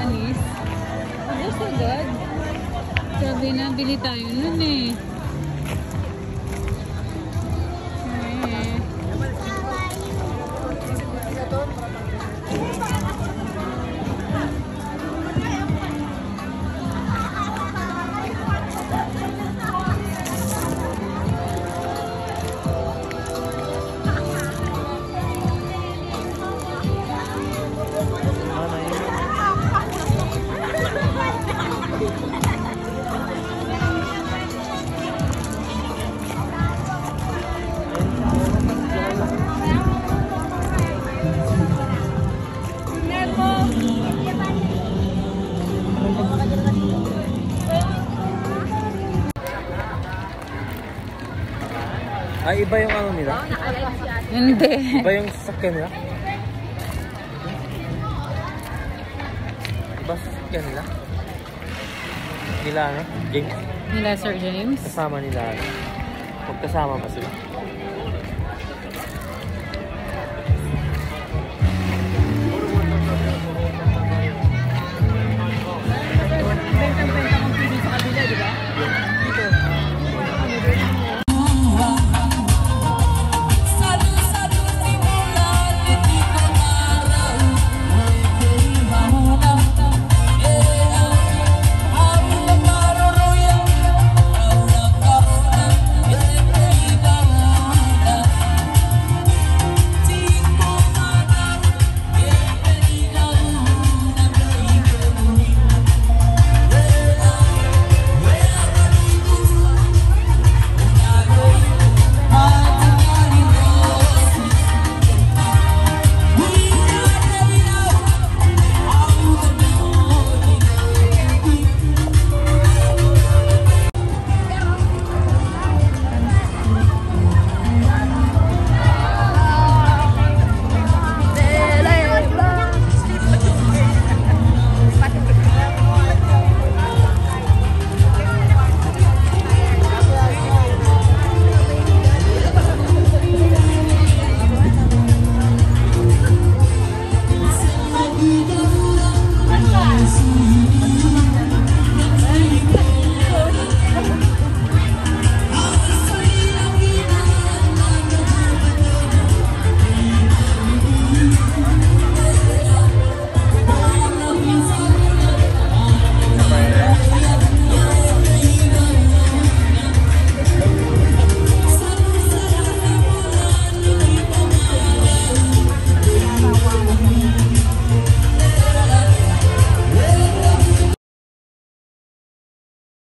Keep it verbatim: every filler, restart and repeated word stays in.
anis. Ubus agad. Sabi na, bili tayo nun eh. Eh. Ay, iba yung ano nila? Hindi. Iba yung sasakyan nila? Iba sasakyan nila? Nila ano? James? Nila Sir James? Kasama nila ano? Magkasama ba sila? Bentang-bentang ang T V sa kabila, di ba? Dito. Wow.